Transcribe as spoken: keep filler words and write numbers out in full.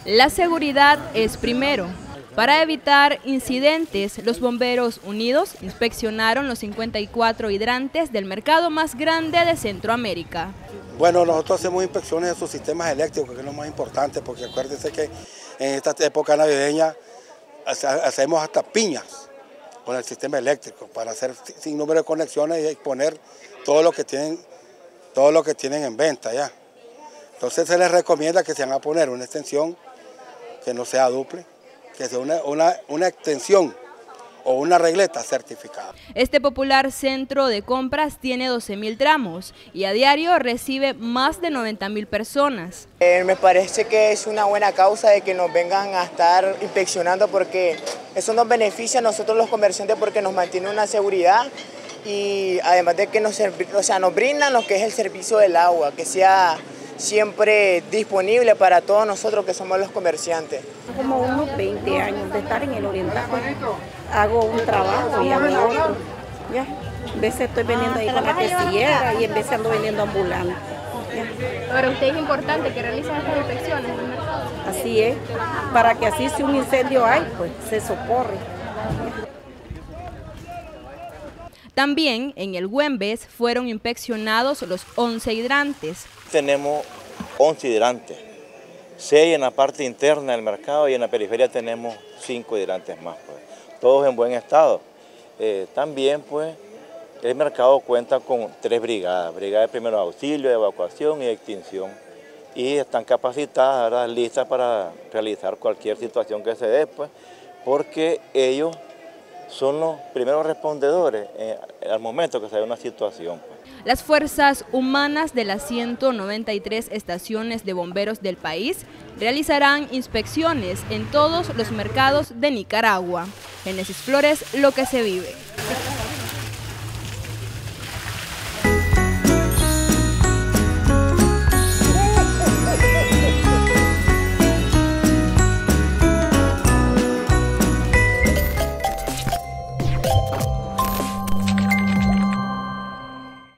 La seguridad es primero. Para evitar incidentes, los Bomberos Unidos inspeccionaron los cincuenta y cuatro hidrantes del mercado más grande de Centroamérica. Bueno, nosotros hacemos inspecciones de sus sistemas eléctricos, que es lo más importante, porque acuérdense que en esta época navideña hacemos hasta piñas con el sistema eléctrico para hacer sin número de conexiones y exponer todo lo que tienen, todo lo que tienen en venta ya. Entonces se les recomienda que se van a poner una extensión que no sea duple, que sea una, una, una extensión o una regleta certificada. Este popular centro de compras tiene doce mil tramos y a diario recibe más de noventa mil personas. Eh, me parece que es una buena causa de que nos vengan a estar inspeccionando, porque eso nos beneficia a nosotros los comerciantes, porque nos mantiene una seguridad y además de que nos, o sea, nos brindan lo que es el servicio del agua, que sea siempre disponible para todos nosotros que somos los comerciantes. Como unos veinte años de estar en el Oriental. Hago un trabajo y hago otro. Ya. A veces estoy vendiendo ahí con la quesillera y en veces ando vendiendo ambulante. Ya. Para usted es importante que realicen estas inspecciones en el mercado. Así es, para que así si un incendio hay, pues se socorre. También en el Güembes fueron inspeccionados los once hidrantes. Tenemos once hidrantes, seis en la parte interna del mercado y en la periferia tenemos cinco hidrantes más, pues, todos en buen estado. Eh, también pues el mercado cuenta con tres brigadas, brigada de primeros auxilios, de evacuación y de extinción, y están capacitadas, ¿verdad?, listas para realizar cualquier situación que se dé, pues, porque ellos son los primeros respondedores eh, al momento que se da una situación. Pues. Las fuerzas humanas de las ciento noventa y tres estaciones de bomberos del país realizarán inspecciones en todos los mercados de Nicaragua. Génesis Flores, lo que se vive.